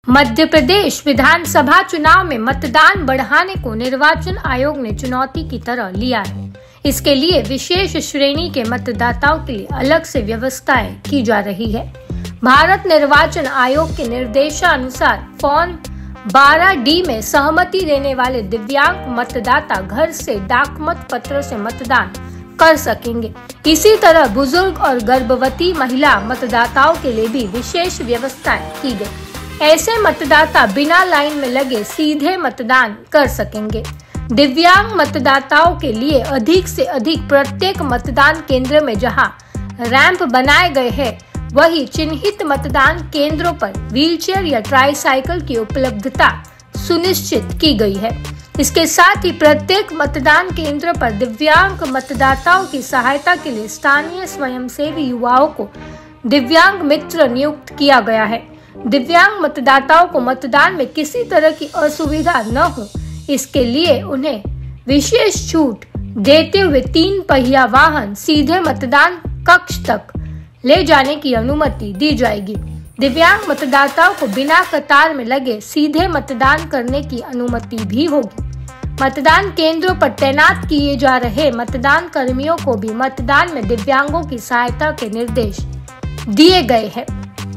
मध्य प्रदेश विधानसभा चुनाव में मतदान बढ़ाने को निर्वाचन आयोग ने चुनौती की तरह लिया है। इसके लिए विशेष श्रेणी के मतदाताओं के लिए अलग से व्यवस्थाएं की जा रही है। भारत निर्वाचन आयोग के निर्देशानुसार फॉर्म 12D में सहमति देने वाले दिव्यांग मतदाता घर से डाक मत पत्र से मतदान कर सकेंगे। इसी तरह बुजुर्ग और गर्भवती महिला मतदाताओं के लिए भी विशेष व्यवस्थाएं की गई। ऐसे मतदाता बिना लाइन में लगे सीधे मतदान कर सकेंगे। दिव्यांग मतदाताओं के लिए अधिक से अधिक प्रत्येक मतदान केंद्र में जहां रैंप बनाए गए हैं, वही चिन्हित मतदान केंद्रों पर व्हीलचेयर या ट्राईसाइकिल की उपलब्धता सुनिश्चित की गई है। इसके साथ ही प्रत्येक मतदान केंद्र पर दिव्यांग मतदाताओं की सहायता के लिए स्थानीय स्वयंसेवी युवाओं को दिव्यांग मित्र नियुक्त किया गया है। दिव्यांग मतदाताओं को मतदान में किसी तरह की असुविधा न हो, इसके लिए उन्हें विशेष छूट देते हुए 3 पहिया वाहन सीधे मतदान कक्ष तक ले जाने की अनुमति दी जाएगी। दिव्यांग मतदाताओं को बिना कतार में लगे सीधे मतदान करने की अनुमति भी होगी। मतदान केंद्रों पर तैनात किए जा रहे मतदान कर्मियों को भी मतदान में दिव्यांगों की सहायता के निर्देश दिए गए हैं।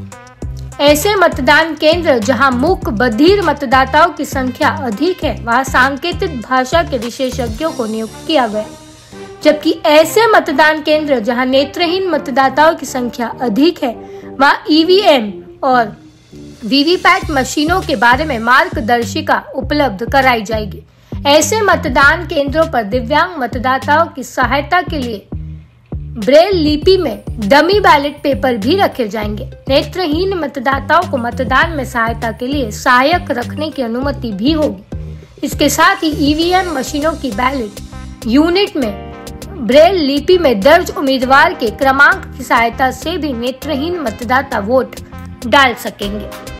ऐसे मतदान केंद्र जहां मूक बधिर मतदाताओं की संख्या अधिक है, वहां सांकेतिक भाषा के विशेषज्ञों को नियुक्त किया गया, जबकि ऐसे मतदान केंद्र जहां नेत्रहीन मतदाताओं की संख्या अधिक है, वहां EVM और VVPAT मशीनों के बारे में मार्गदर्शिका उपलब्ध कराई जाएगी। ऐसे मतदान केंद्रों पर दिव्यांग मतदाताओं की सहायता के लिए ब्रेल लिपि में डमी बैलेट पेपर भी रखे जाएंगे। नेत्रहीन मतदाताओं को मतदान में सहायता के लिए सहायक रखने की अनुमति भी होगी। इसके साथ ही EVM मशीनों की बैलेट यूनिट में ब्रेल लिपि में दर्ज उम्मीदवार के क्रमांक की सहायता से भी नेत्रहीन मतदाता वोट डाल सकेंगे।